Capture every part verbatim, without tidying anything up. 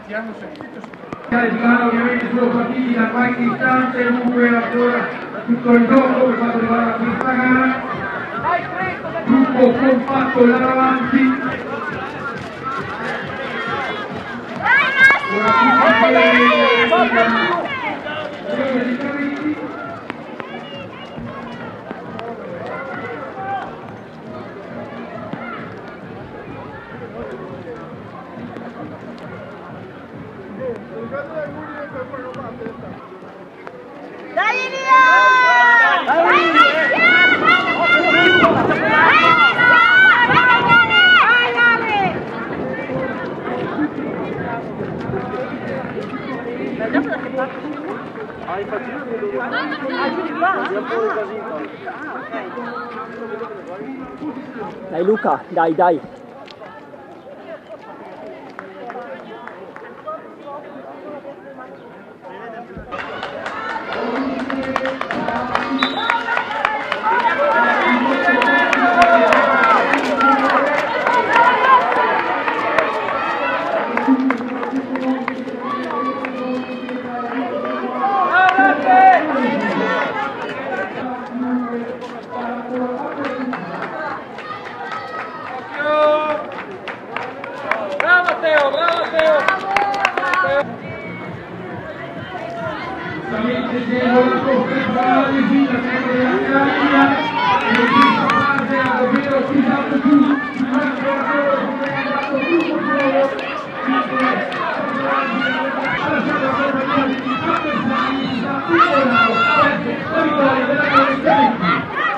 ti hanno sentito? Di mano ovviamente sono partiti da qualche istante, comunque ancora tutto il gioco per quanto riguarda questa gara. Gruppo compatto là davanti. Dai Elia! Dai Dai Luca, dai, dai. Bravo Matteo, bravo Matteo! Giustamente seguo la conferma di vita sempre della Claudia e in questa fase ha davvero tirato giù il nostro lavoro come è andato tutto il lavoro ha lasciato la compagnia di avversari da Ubolano aperto la vittoria della Claudia.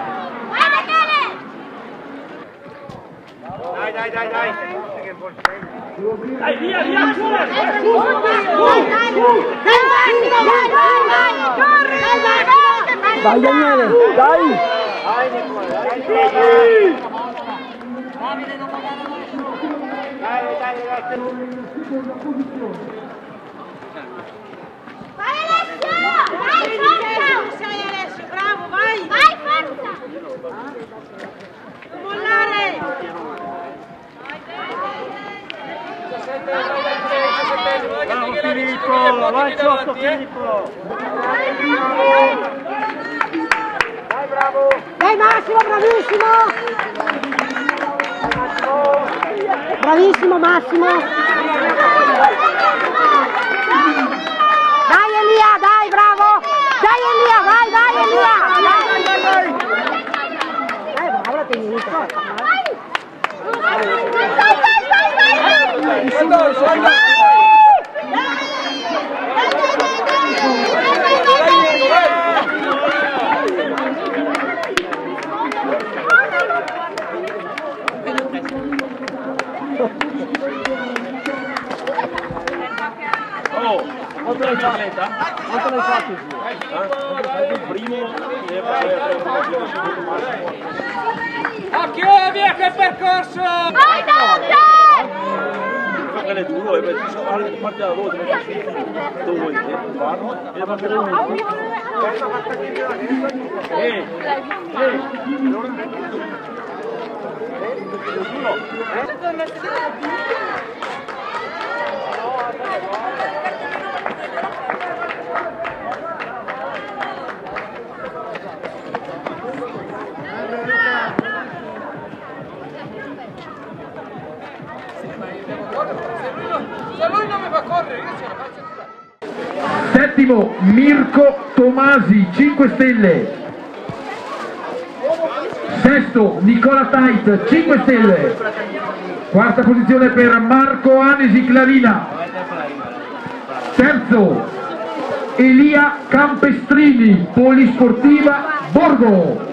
Dai, dai, dai, dai! Dai, via, via, su! Dai Daniele, dai! Dai Nicola, dai! Dai, dai, dai! Vai Alessio! Vai forza! Sei Alessio, bravo, vai! Vai forza! Non mollare! Bravo Filippo, vai sotto Filippo! Dai, bravo! Dai Massimo, bravissimo! Bravissimo Massimo! Dai Elia, dai, bravo! Dai Elia, vai, vai Elia! Dai, dai, dai! Dai, bravo la tecnica! Vai, vai, vai, vai! Oh, quanto l'hai fatto? Quanto l'hai fatto? Il primo occhio, via che percorso! Vai Dante! Fare tu, e poi parte da voi, dove vuoi farlo e va bene. Ehi, ehi! Se lui non mi fa correre, io ce la faccio. Settimo Mirko Tomasi, cinque stelle. Sesto Nicola Tait, cinque stelle. Quarta posizione per Marco Anesi Clarina. Terzo Elia Campestrini, Polisportiva Borgo.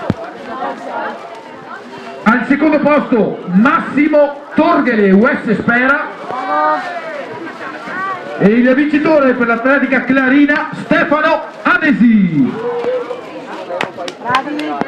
Al secondo posto Massimo Torghele, U S Spera. E il vincitore per l'Atletica Clarina Stefano Anesi. Bravi!